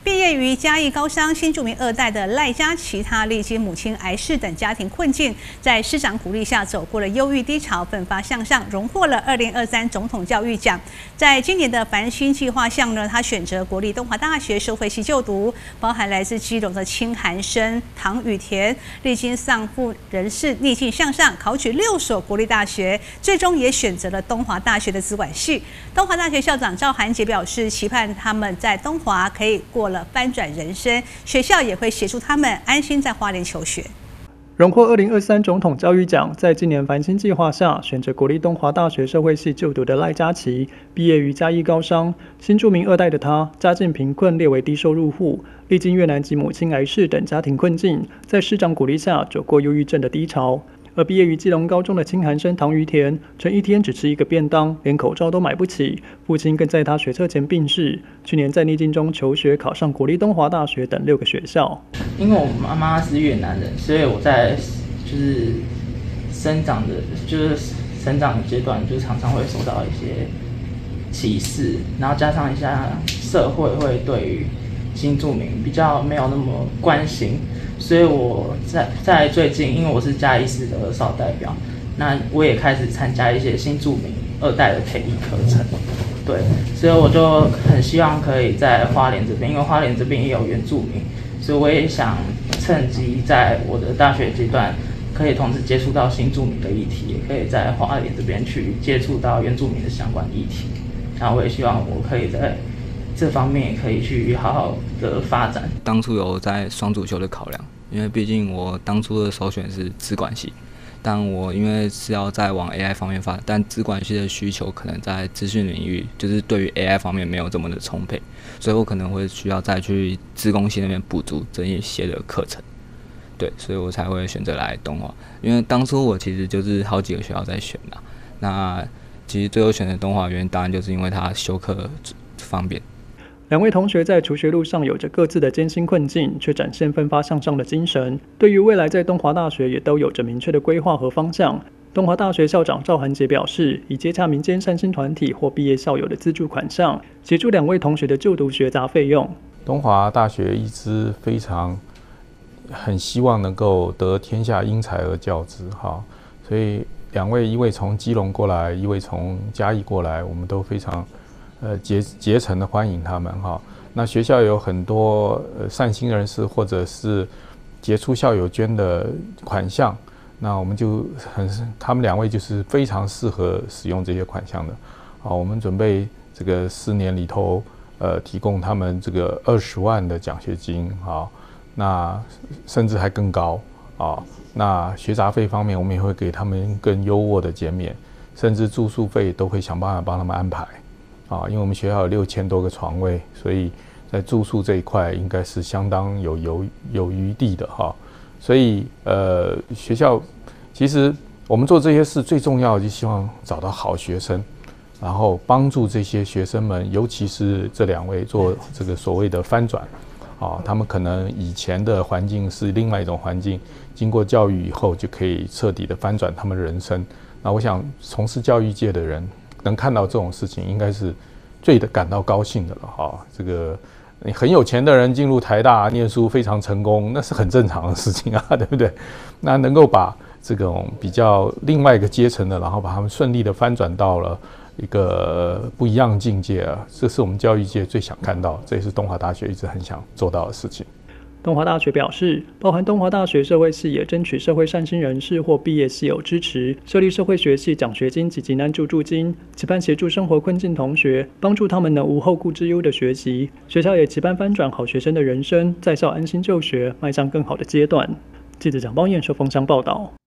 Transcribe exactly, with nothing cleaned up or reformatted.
毕业于嘉义高商新住民二代的赖佳琪，他历经母亲癌逝等家庭困境，在师长鼓励下走过了忧郁低潮，奋发向上，荣获了二零二三总统教育奖。在今年的繁星计划项呢，他选择国立东华大学社会系就读，包含来自基隆的清寒生唐雨田，历经丧父人事，逆境向上，考取六所国立大学，最终也选择了东华大学的资管系。东华大学校长赵函杰表示，期盼他们在东华可以过了翻转人生，学校也会协助他们安心在花莲求学。 荣获二零二三总统教育奖，在今年繁星计划下，选择国立东华大学社会系就读的赖佳琪，毕业于嘉义高商，新住民二代的他，家境贫困，列为低收入户，历经越南及母亲癌逝等家庭困境，在师长鼓励下，走过忧郁症的低潮。而毕业于基隆高中的清寒生唐于田，曾一天只吃一个便当，连口罩都买不起，父亲更在他学车前病逝。去年在逆境中求学，考上国立东华大学等六个学校。 因为我妈妈是越南人，所以我在就是生长的，就是生长的阶段，就常常会受到一些歧视，然后加上一下社会会对于新住民比较没有那么关心。所以我在在最近，因为我是嘉义市的儿少代表，那我也开始参加一些新住民二代的培育课程，对，所以我就很希望可以在花莲这边，因为花莲这边也有原住民，所以我也想趁机在我的大学阶段，可以同时接触到新住民的议题，也可以在花莲这边去接触到原住民的相关议题，然后我也希望我可以在这方面也可以去好好的发展。 当初有在双主修的考量，因为毕竟我当初的首选是资管系，但我因为是要再往 A I 方面发展，但资管系的需求可能在资讯领域，就是对于 A I 方面没有这么的充沛，所以我可能会需要再去资工系那边补足这一些的课程。对，所以我才会选择来东华，因为当初我其实就是好几个学校在选啦。那其实最后选择东华，原因当然就是因为它修课方便。 两位同学在求学路上有着各自的艰辛困境，却展现奋发向上的精神。对于未来在东华大学也都有着明确的规划和方向。东华大学校长赵函杰表示，已接洽民间善心团体或毕业校友的资助款项，协助两位同学的就读学杂费用。 东华大学一直非常很希望能够得天下英才而教之，哈，所以两位一位从基隆过来，一位从嘉义过来，我们都非常。呃，竭竭诚的欢迎他们哈。那学校有很多呃善心人士，或者是杰出校友捐的款项，那我们就很，他们两位就是非常适合使用这些款项的。好，我们准备这个四年里头，呃，提供他们这个二十万的奖学金，好，那甚至还更高啊。那学杂费方面，我们也会给他们更优渥的减免，甚至住宿费都会想办法帮他们安排。啊，因为我们学校有六千多个床位，所以在住宿这一块应该是相当有有有余地的哈。所以呃，学校其实我们做这些事最重要的就希望找到好学生，然后帮助这些学生们，尤其是这两位做这个所谓的翻转。啊，他们可能以前的环境是另外一种环境，经过教育以后就可以彻底的翻转他们的人生。那我想从事教育界的人。能看到这种事情，应该是最感到高兴的了哈。这个你很有钱的人进入台大念书非常成功，那是很正常的事情啊，对不对？那能够把这种比较另外一个阶层的，然后把他们顺利的翻转到了一个不一样的境界啊，这是我们教育界最想看到，这也是东华大学一直很想做到的事情。 东华大学表示，包含东华大学社会系也争取社会善心人士或毕业系友支持，设立社会学系奖学金及急难救助金，期盼协助生活困境同学，帮助他们能无后顾之忧的学习。学校也期盼翻转好学生的人生，在校安心就学，迈向更好的阶段。记者蒋邦彦受凤山报道。